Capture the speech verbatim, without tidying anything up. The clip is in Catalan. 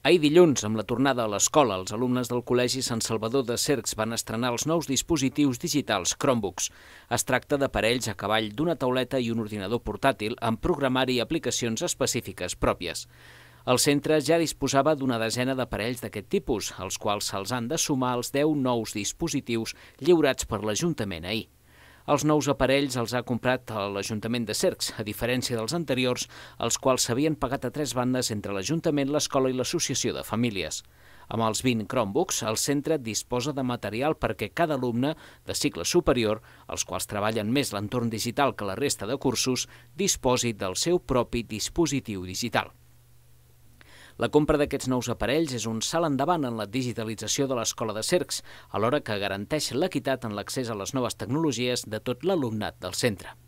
Ahir dilluns, amb la tornada a l'escola, els alumnes del Col·legi Sant Salvador de Cercs van estrenar els nous dispositius digitals Chromebooks. Es tracta d'aparells a cavall d'una tauleta i un ordinador portàtil amb programari i aplicacions específiques pròpies. El centre ja disposava d'una desena d'aparells d'aquest tipus, als quals se'ls han de sumar els deu nous dispositius lliurats per l'Ajuntament ahir. Els nous aparells els ha comprat l'Ajuntament de Cercs, a diferència dels anteriors, els quals s'havien pagat a tres bandes entre l'Ajuntament, l'escola i l'associació de famílies. Amb els vint Chromebooks, el centre disposa de material perquè cada alumne de cicle superior, els quals treballen més l'entorn digital que la resta de cursos, disposi del seu propi dispositiu digital. La compra d'aquests nous aparells és un salt endavant en la digitalització de l'escola de Cercs, alhora que garanteix l'equitat en l'accés a les noves tecnologies de tot l'alumnat del centre.